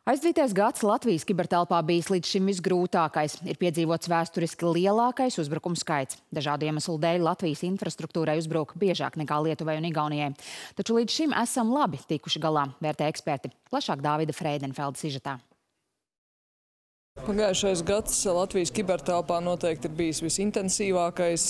Aizdītais gads Latvijas kibertelpā bijis līdz šim visgrūtākais. Ir piedzīvots vēsturiski lielākais uzbrukumu skaits. Dažādu iemeslu dēļ Latvijas infrastruktūrai uzbruka biežāk nekā Lietuvai un Igaunijai. Taču līdz šim esam labi tikuši galā, vērtē eksperti. Plašāk Dāvida Freidenfelda sižetā. Pagājušais gads Latvijas kibertelpā noteikti ir bijis visintensīvākais,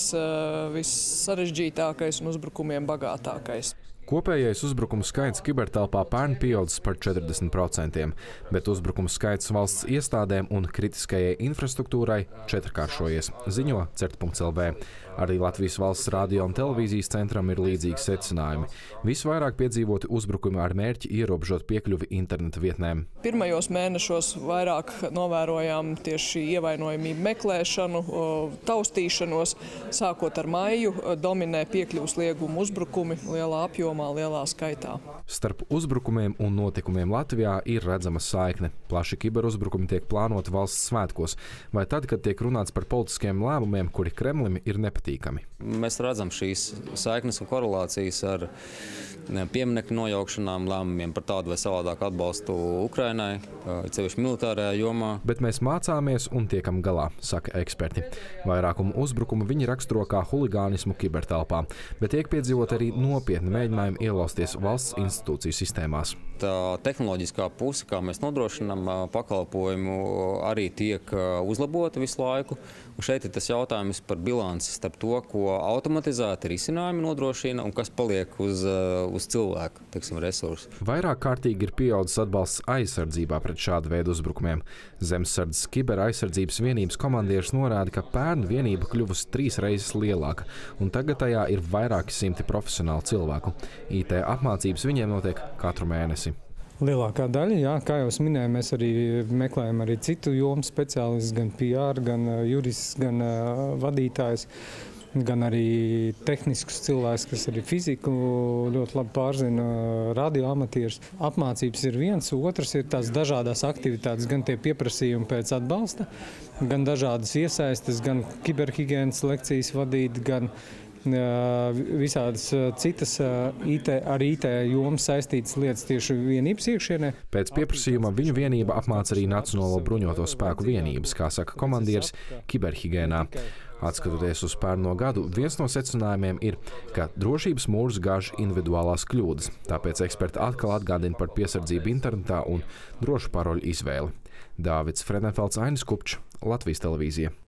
vissarežģītākais un uzbrukumiem bagātākais. Kopējais uzbrukumu skaits kibertelpā pērn pieaudzis par 40%, bet uzbrukumu skaits valsts iestādēm un kritiskajai infrastruktūrai četrkāršojies, ziņo CERT.lv. Arī Latvijas valsts radio un televīzijas centram ir līdzīgi secinājumi. Visvairāk piedzīvoti uzbrukumi ar mērķi ierobežot piekļuvi interneta vietnēm. Pirmajos mēnešos vairāk novērojām tieši ievainojamību meklēšanu, taustīšanos. Sākot ar maiju, dominē piekļuvas liegumu uzbrukumi lielā apjomā, lielā skaitā. Starp uzbrukumiem un notikumiem Latvijā ir redzama saikne. Plaši kiberuzbrukumi tiek plānoti valsts svētkos, vai tad, kad tiek runāts par politiskiem lēmumiem, kuri Kremlim ir nepatīkami. Mēs redzam šīs saiknes un korelācijas ar pieminekļu nojaukšanām, lēmumiem par tādu vai savādāku atbalstu Ukrainai, cevišķi militārajā jomā. Bet mēs mācāmies un tiekam galā, saka eksperti. Vairākumu uzbrukumu viņi raksturo kā huligānismu kibertelpā, bet tiek piedzīvot arī nopietni mēģinājumi ielausties valsts institūciju sistēmās. Tā tehnoloģiskā puse, kā mēs nodrošinām pakalpojumu, arī tiek uzlabota visu laiku. Un šeit ir tas jautājums par bilanci starp to, ko automatizēti risinājumi nodrošina un kas paliek uz cilvēku, teiksim, resursu. Vairāk kārtīgi ir pieaudzis atbalsts aizsardzībā pret šādu veidu uzbrukumiem. Zemesardzes kiberaizsardzības vienības komandieris norāda, ka pērn vienība kļuvusi 3 reizes lielāka, un tagad tajā ir vairāki simti profesionālu cilvēku. IT apmācības viņiem notiek katru mēnesi. Lielākā daļa, jā, kā jau es minēju, mēs arī meklējam arī citu jomu speciālistus, gan PR, gan juristus, gan vadītājus, gan arī tehniskus cilvēkus, kas arī fiziku ļoti labi pārzina, radioamatierus. Apmācības ir viens, otrs ir tās dažādās aktivitātes, gan tie pieprasījumi pēc atbalsta, gan dažādas iesaistes, gan kiberhigienas lekcijas vadīt, gan visādas citas ar IT jomas saistītas lietas tieši vienības iekšienē. Pēc pieprasījuma viņu vienība apmāca arī Nacionālo bruņoto spēku vienības, kā saka komandieris, kiberhigiēnā. Atskatoties uz pērno gadu, viens no secinājumiem ir, ka drošības mūrus gāž individuālās kļūdas, tāpēc eksperti atkal atgādina par piesardzību internetā un drošu paroļu izvēli. Dāvids Freidenfelds, Ainis Kupčs, Latvijas televīzija.